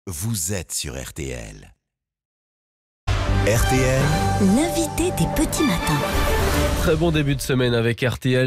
Vous êtes sur RTL. RTL, l'invité des petits matins. Très bon début de semaine avec RTL,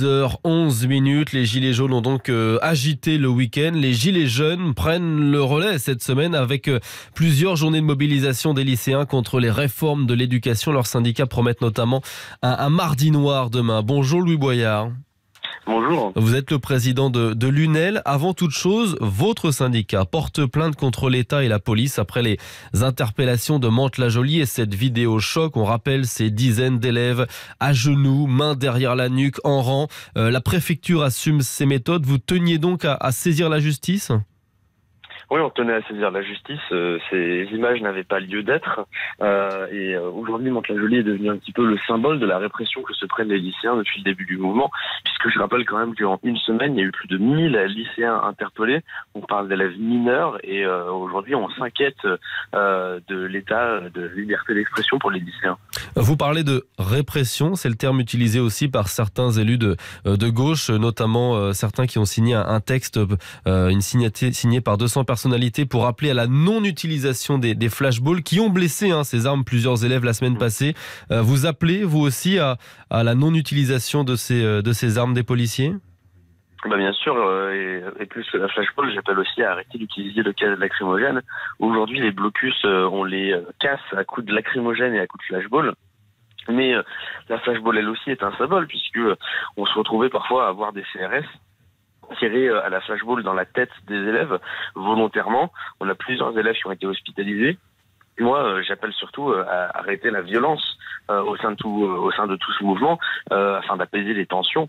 6h11. Les gilets jaunes ont donc agité le week-end. Les gilets jaunes prennent le relais cette semaine avec plusieurs journées de mobilisation des lycéens contre les réformes de l'éducation. Leurs syndicats promettent notamment un mardi noir demain. Bonjour Louis Boyard. Bonjour. Vous êtes le président de l'UNEL. Avant toute chose, votre syndicat porte plainte contre l'État et la police après les interpellations de Mantes-la-Jolie et cette vidéo choc. On rappelle ces dizaines d'élèves à genoux, mains derrière la nuque, en rang. La préfecture assume ses méthodes. Vous teniez donc à saisir la justice ? Oui, on tenait à saisir la justice. Ces images n'avaient pas lieu d'être. Et aujourd'hui, Mantes-la-Jolie est devenu un petit peu le symbole de la répression que se prennent les lycéens depuis le début du mouvement. Puisque je rappelle quand même qu'en une semaine, il y a eu plus de 1000 lycéens interpellés. On parle d'élèves mineurs. Et aujourd'hui, on s'inquiète de l'état de liberté d'expression pour les lycéens. Vous parlez de répression. C'est le terme utilisé aussi par certains élus de gauche, notamment certains qui ont signé un texte, une signée par 200 personnalités pour appeler à la non-utilisation des flashballs qui ont blessé ces armes plusieurs élèves la semaine passée. Vous appelez, vous aussi, à la non-utilisation de ces armes des policiers ? Bien sûr, et plus que la flashball, j'appelle aussi à arrêter d'utiliser le gaz lacrymogène. Aujourd'hui, les blocus, on les casse à coups de lacrymogène et à coups de flashball. Mais la flashball, elle aussi, est un symbole, puisque on se retrouvait parfois à avoir des CRS tirés à la flashball dans la tête des élèves, volontairement. On a plusieurs élèves qui ont été hospitalisés. Moi, j'appelle surtout à arrêter la violence au sein de tout ce mouvement, afin d'apaiser les tensions.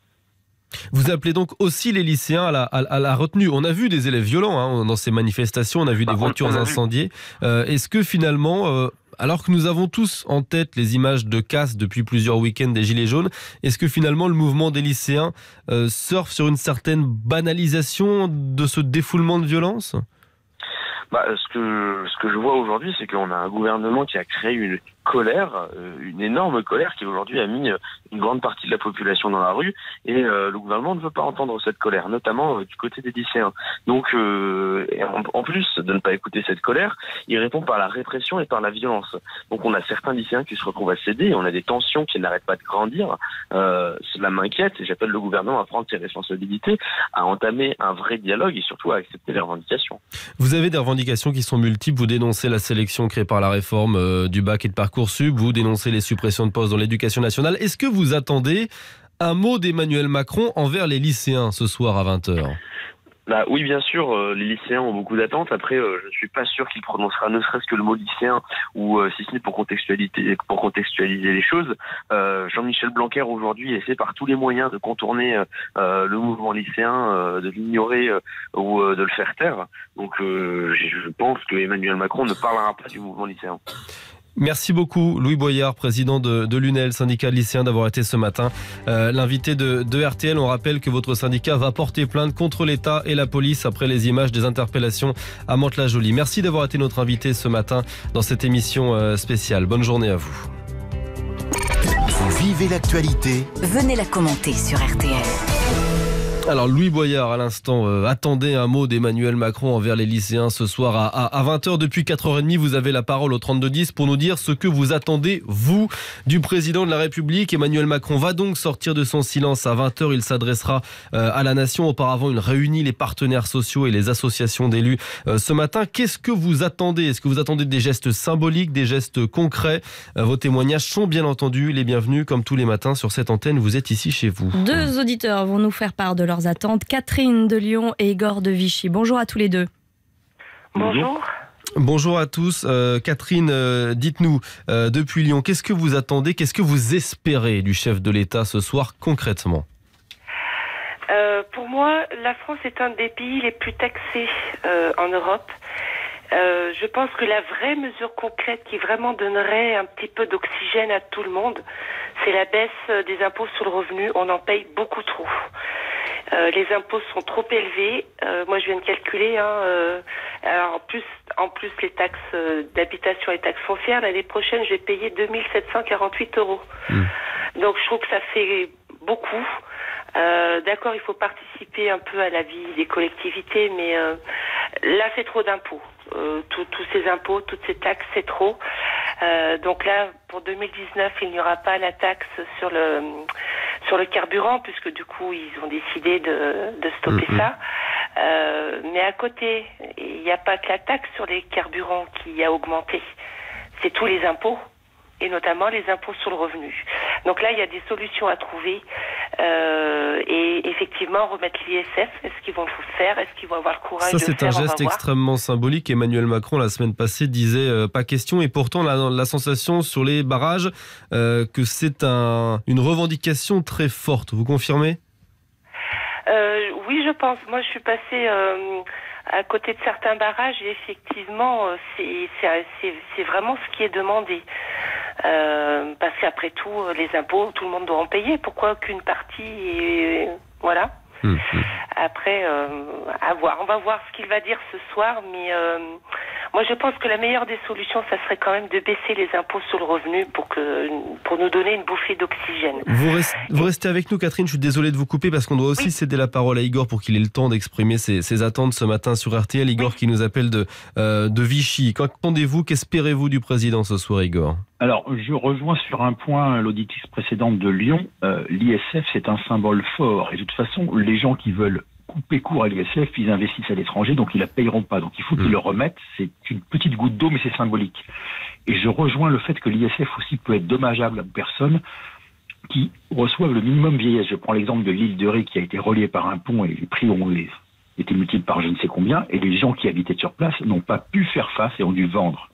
Vous appelez donc aussi les lycéens à la retenue. On a vu des élèves violents dans ces manifestations, on a vu des voitures incendiées. Est-ce que finalement, alors que nous avons tous en tête les images de casse depuis plusieurs week-ends des Gilets jaunes, est-ce que finalement le mouvement des lycéens surfe sur une certaine banalisation de ce défoulement de violence ? Ce que je vois aujourd'hui, c'est qu'on a un gouvernement qui a créé une colère, une énorme colère qui aujourd'hui a mis une grande partie de la population dans la rue, et le gouvernement ne veut pas entendre cette colère, notamment du côté des lycéens. Donc, en plus de ne pas écouter cette colère, il répond par la répression et par la violence. Donc on a certains lycéens qui se retrouvent à céder, et on a des tensions qui n'arrêtent pas de grandir. Cela m'inquiète, et j'appelle le gouvernement à prendre ses responsabilités, à entamer un vrai dialogue et surtout à accepter les revendications. Vous avez des revendications qui sont multiples. Vous dénoncez la sélection créée par la réforme du bac et de Parcoursup. Vous dénoncez les suppressions de postes dans l'éducation nationale. Est-ce que vous attendez un mot d'Emmanuel Macron envers les lycéens ce soir à 20h ? Oui, bien sûr, les lycéens ont beaucoup d'attentes. Après, je ne suis pas sûr qu'il prononcera ne serait-ce que le mot lycéen, ou si ce n'est pour contextualiser les choses. Jean-Michel Blanquer aujourd'hui essaie par tous les moyens de contourner le mouvement lycéen, de l'ignorer ou de le faire taire. Donc je pense que Emmanuel Macron ne parlera pas du mouvement lycéen. Merci beaucoup Louis Boyard, président de l'UNEL, syndicat de lycéens, d'avoir été ce matin l'invité de RTL. On rappelle que votre syndicat va porter plainte contre l'État et la police après les images des interpellations à Mantes-la-Jolie. Merci d'avoir été notre invité ce matin dans cette émission spéciale. Bonne journée à vous. vous vivez l'actualité. Venez la commenter sur RTL. Alors Louis Boyard à l'instant attendait un mot d'Emmanuel Macron envers les lycéens ce soir à 20h. Depuis 4h30, vous avez la parole au 3210 pour nous dire ce que vous attendez, vous, du président de la République. Emmanuel Macron va donc sortir de son silence à 20h. Il s'adressera à la nation. Auparavant, il réunit les partenaires sociaux et les associations d'élus ce matin. Qu'est-ce que vous attendez ? Est-ce que vous attendez des gestes symboliques, des gestes concrets ? Vos témoignages sont bien entendu les bienvenus. Comme tous les matins sur cette antenne, vous êtes ici chez vous. 2 auditeurs vont nous faire part de leurs attentes, Catherine de Lyon et Igor de Vichy. Bonjour à tous les deux. Bonjour. Bonjour à tous. Catherine, dites-nous, depuis Lyon, qu'est-ce que vous attendez, qu'est-ce que vous espérez du chef de l'État ce soir concrètement ? Pour moi, la France est un des pays les plus taxés en Europe. Je pense que la vraie mesure concrète qui vraiment donnerait un petit peu d'oxygène à tout le monde, c'est la baisse des impôts sur le revenu. On en paye beaucoup trop. Les impôts sont trop élevés. Moi, je viens de calculer. Alors en plus, les taxes d'habitation et taxes foncières, l'année prochaine, je vais payer 2 748 €. Donc, je trouve que ça fait beaucoup. D'accord, il faut participer un peu à la vie des collectivités, mais Là, c'est trop d'impôts. Tous ces impôts, toutes ces taxes, c'est trop. Donc là, pour 2019, il n'y aura pas la taxe sur le carburant, puisque du coup, ils ont décidé de stopper ça. Mais à côté, il n'y a pas que la taxe sur les carburants qui a augmenté. C'est tous les impôts, et notamment les impôts sur le revenu. Donc là, il y a des solutions à trouver. Et effectivement, remettre l'ISF, est-ce qu'ils vont le faire? Est-ce qu'ils vont avoir le courage de le faire? Ça, c'est un geste extrêmement symbolique. Emmanuel Macron, la semaine passée, disait pas question. Et pourtant, la sensation sur les barrages, que c'est une revendication très forte. Vous confirmez? Oui, je pense. Moi, je suis passée à côté de certains barrages et effectivement, c'est vraiment ce qui est demandé. Parce qu'après tout, les impôts, tout le monde doit en payer. Pourquoi qu'une partie voilà. Après, à voir. On va voir ce qu'il va dire ce soir, mais moi je pense que la meilleure des solutions, ça serait quand même de baisser les impôts sur le revenu pour nous donner une bouffée d'oxygène. Vous restez avec nous, Catherine. Je suis désolé de vous couper parce qu'on doit aussi céder la parole à Igor pour qu'il ait le temps d'exprimer ses attentes ce matin sur RTL. Igor qui nous appelle de Vichy. Qu'attendez-vous, qu'espérez-vous du président ce soir, Igor? Alors, je rejoins sur un point l'auditrice précédente de Lyon. L'ISF, c'est un symbole fort. Et de toute façon, les gens qui veulent couper court à l'ISF, ils investissent à l'étranger, donc ils la payeront pas. Donc il faut qu'ils le remettent. C'est une petite goutte d'eau, mais c'est symbolique. Et je rejoins le fait que l'ISF aussi peut être dommageable aux personnes qui reçoivent le minimum vieillesse. Je prends l'exemple de l'île de Ré qui a été reliée par un pont et les prix ont été multipliés par je ne sais combien. Et les gens qui habitaient sur place n'ont pas pu faire face et ont dû vendre.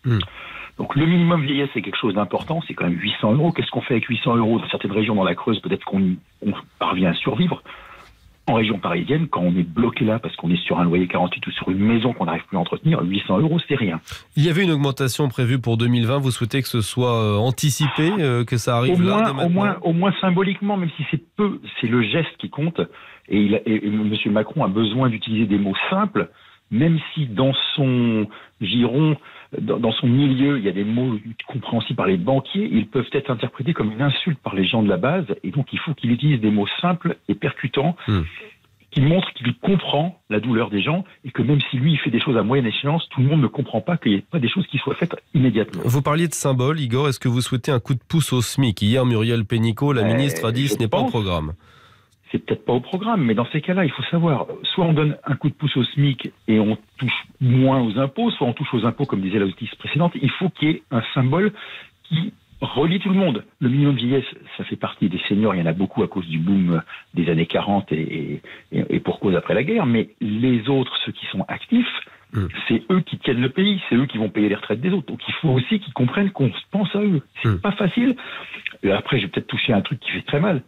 Donc le minimum vieillesse, c'est quelque chose d'important, c'est quand même 800 €. Qu'est-ce qu'on fait avec 800 € dans certaines régions dans la Creuse? Peut-être qu'on parvient à survivre. En région parisienne, quand on est bloqué là parce qu'on est sur un loyer 48 ou sur une maison qu'on n'arrive plus à entretenir, 800 €, c'est rien. Il y avait une augmentation prévue pour 2020. Vous souhaitez que ce soit anticipé, que ça arrive au moins symboliquement, même si c'est peu, c'est le geste qui compte. Et M. Macron a besoin d'utiliser des mots simples, même si dans son giron, dans son milieu, il y a des mots compréhensibles par les banquiers, ils peuvent être interprétés comme une insulte par les gens de la base, et donc il faut qu'il utilise des mots simples et percutants, qui montrent qu'il comprend la douleur des gens, et que même si lui il fait des choses à moyenne échéance, tout le monde ne comprend pas qu'il n'y ait pas des choses qui soient faites immédiatement. Vous parliez de symbole, Igor, est-ce que vous souhaitez un coup de pouce au SMIC? Hier, Muriel Pénicaud, la ministre, a dit ce n'est pas au programme. C'est peut-être pas au programme, mais dans ces cas-là, il faut savoir, soit on donne un coup de pouce au SMIC et on touche moins aux impôts, soit on touche aux impôts, comme disait la auditrice précédente. Il faut qu'il y ait un symbole qui relie tout le monde. Le minimum vieillesse, ça fait partie des seniors, il y en a beaucoup à cause du boom des années 40 et pour cause après la guerre, mais les autres, ceux qui sont actifs, c'est eux qui tiennent le pays, c'est eux qui vont payer les retraites des autres. Donc il faut aussi qu'ils comprennent qu'on pense à eux. C'est pas facile. Et après, je vais peut-être toucher un truc qui fait très mal.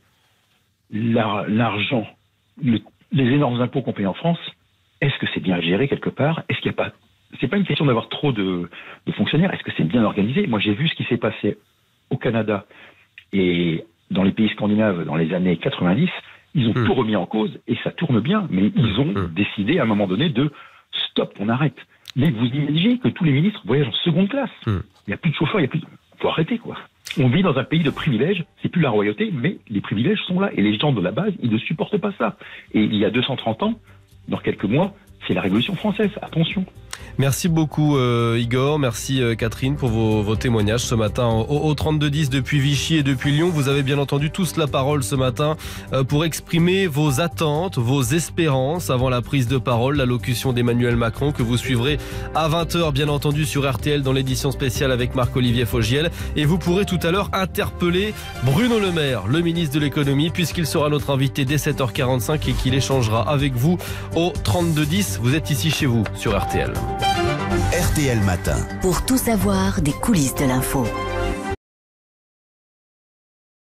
L'argent, les énormes impôts qu'on paye en France, est-ce que c'est bien géré quelque part? Est-ce qu'il n'y a pas... C'est pas une question d'avoir trop de fonctionnaires. Est-ce que c'est bien organisé? Moi, j'ai vu ce qui s'est passé au Canada et dans les pays scandinaves dans les années 90. Ils ont tout remis en cause et ça tourne bien. Mais ils ont décidé à un moment donné de stop, on arrête. Mais vous imaginez que tous les ministres voyagent en seconde classe. Il n'y a plus de chauffeur, faut arrêter, quoi. On vit dans un pays de privilèges, c'est plus la royauté, mais les privilèges sont là. Et les gens de la base, ils ne supportent pas ça. Et il y a 230 ans, dans quelques mois, c'est la Révolution française. Attention. Merci beaucoup Igor, merci Catherine pour vos témoignages ce matin au 3210 depuis Vichy et depuis Lyon. Vous avez bien entendu tous la parole ce matin pour exprimer vos attentes, vos espérances avant la prise de parole, l'allocution d'Emmanuel Macron que vous suivrez à 20h bien entendu sur RTL dans l'édition spéciale avec Marc-Olivier Fogiel. Et vous pourrez tout à l'heure interpeller Bruno Le Maire, le ministre de l'économie, puisqu'il sera notre invité dès 7h45 et qu'il échangera avec vous au 3210. Vous êtes ici chez vous sur RTL. RTL Matin. Pour tout savoir des coulisses de l'info.